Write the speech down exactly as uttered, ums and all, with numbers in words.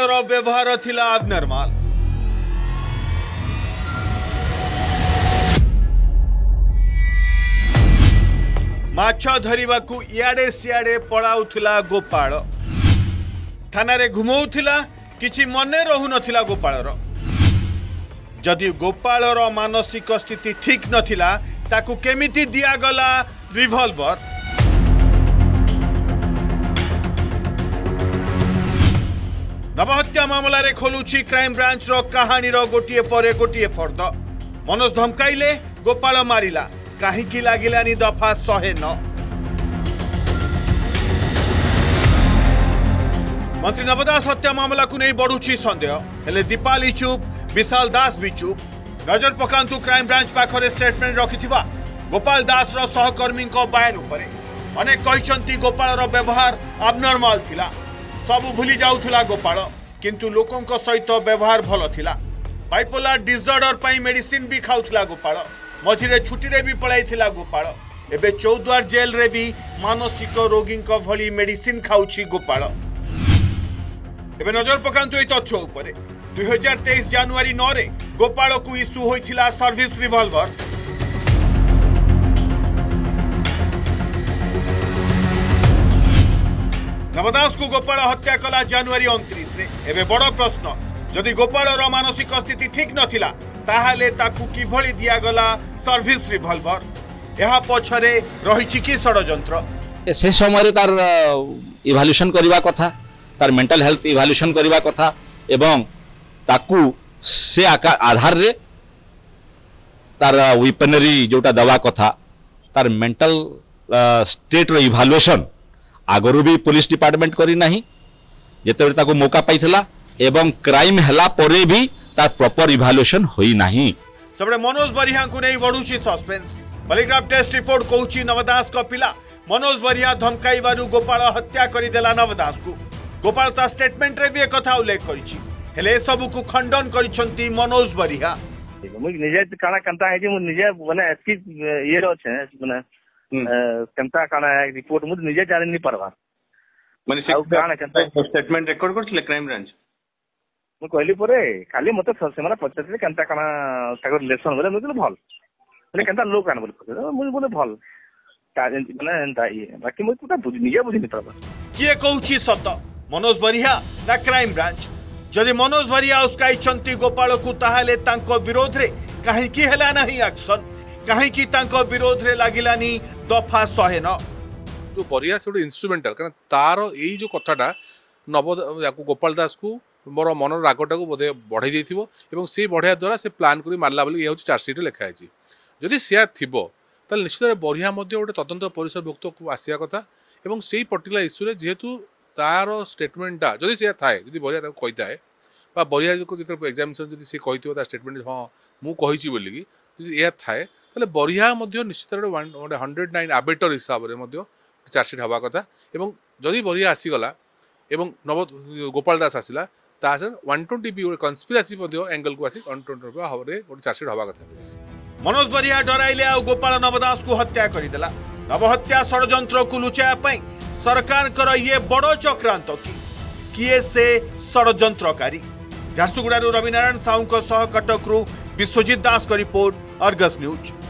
रो व्यवहार थिला अबनॉर्मल। माछ धरिबाकू इयाडे सियाडे पळाउथिला गोपाळ। थाना रे घुमौथिला किछि मने रहु नथिला गोपाळर। जदि गोपाळर मानसिक स्थिति ठीक नथिला ताकू केमिति दिया गला रिवॉल्वर। नवहत्या मामला रे खोलुछि क्राइम ब्रांच रो कहानी रो गोटिए परे गोटिए फर्द। मनोज धमकाइले गोपाळ मारिला काहीकि लागिलानी दफा शहे नौ। मंत्री नवदास हत्या मामला को नहीं बढ़ुछि संदेह हेले दीपाली चुप विशाल दास भी चुप। नजर पकांतु क्राइम ब्रांच पाखरे स्टेटमेंट रखिथिबा गोपाल दास रो सहकर्मी को बयान उपरे। अनेक कहिसंती गोपाल रो व्यवहार अबनॉर्मल थिला। सब भूली जाउथुला गोपाल किंतु लोकंक सहित व्यवहार भलो थिला। बाइपोलर डिसऑर्डर पई मेडिसिन भी खाउथुला गोपाल। मझिरे छुट्टी रे भी पळाइथिला गोपाल। एबे चौद्वार जेल रे भी मानसिक रोगी भली मेडिसिन खाउछि गोपाल। एबे नजर पकांतु ए तथ्य उपरे दुई हजार तेईस जनवरी नौ रे गोपाल को इश्यू होइथिला सर्विस रिवॉल्वर। नवदास को गोपाल हत्या कला जनवरी उनतीस रे। एबे बड़ प्रश्न जदि गोपाल रो मानसिक स्थिति ठीक नथिला ताहाले ताकू किभली दिया गला सर्विस रिवॉल्वर। यहा पछरे रहिछि कि षडयंत्र। से समय तार इवैल्यूएशन करबा कथा तार मेंटल हेल्थ इवैल्यूएशन करबा कथा एवं ताकू से आधार रे तार वेपनरी जोटा दवा कथा तार मेंटल स्टेट रो इवैल्यूएशन आगरू भी पुलिस डिपार्टमेंट करी नहीं जेते ताकू मौका पाइथिला एवं क्राइम हला परे भी तार प्रॉपर इवैल्यूएशन होई नहीं। सबरे मनोज बरिया को नहीं बढ़ुछि सस्पेंस। पॉलीग्राफ टेस्ट रिपोर्ट कहूछि नवदास को पिला मनोज बरिया धमकाइबारु गोपाल हत्या करि देला नवदास को। गोपाल ता स्टेटमेंट रे भी एक कथा उल्लेख करिछि हेले सब को खंडन करिसंती मनोज बरिया। मु निजे काना कंता है जे मु निजे माने एसपी ये रो छै माने कंता काना रिपोर्ट मु निजे जानि नि परवा माने काना कंता स्टेटमेंट रेकॉर्ड करथिले क्राइम ब्रांच। मु कहली परे खाली मते सेमाना पचतले कंता काना ताकर रिलेशन बोले मु भल माने कंता लोग काना बोले मु बोले भल माने एंता ये बाकी मु पुरा बुझ निजे बुझि नि परवा किए कहूछि सत मनोज बरिया ना क्राइम ब्रांच। जदि मनोज बरिया उसकाइछंती गोपाल को ताहाले तांको विरोध रे काहे की हला नहीं एक्शन काहे की तांको विरोध रे लागिलानी दफा शहे नौ। जो बरिया से इंस्ट्रूमेंटल कारण तार यही जो कथाटा नव याकू गोपाल दास को मोर मन रागटा को बोधे बढ़ाई देथिबो एवं से बढ़िया द्वारा से प्लान करी मारला बोली ये होची चार्जशीट लिखा है। जदि से थिबो ताल निश्चित बरिया मध्य गोटे तदंत परिसरभुक्त को आसिया कथा एवं से पर्टिकुलर इश्यू रे जेहेतु तार स्टेटमेंटा जदि से थाए जदि बरिया ताको कहि थाए बा बरिया को जेते एग्जामिनेशन जदि से कहिथिबो ता स्टेटमेंट हां मु कहिछि बोली कि जदि ए थाए ताले बरिया मध्य निश्चित गोटे हंड्रेड नाइन आबेटर हिसाब रे मध्य चार्जशीट हवा कथा एवं जदि बरिया आसी गला एवं नव गोपाल दास आसिला तासर वन ट्वेंटी बी कन्स्पिरेसी मध्य एंगल को आसी वन ट्वेंटी हवरे गोटे चार्जशीट हवा कथा। मनोज बरिया डराइले आ गोपाल नवदास को हत्या करिदेला। नवहत्या षडयंत्र को लुचाया पई सरकार कर ये बड़ चक्रांत की किए से षडयंत्रकारी। झारसुगुड़ा रविनारायण साहू सह कटक रु विश्वजीत दास का रिपोर्ट अर्गस न्यूज।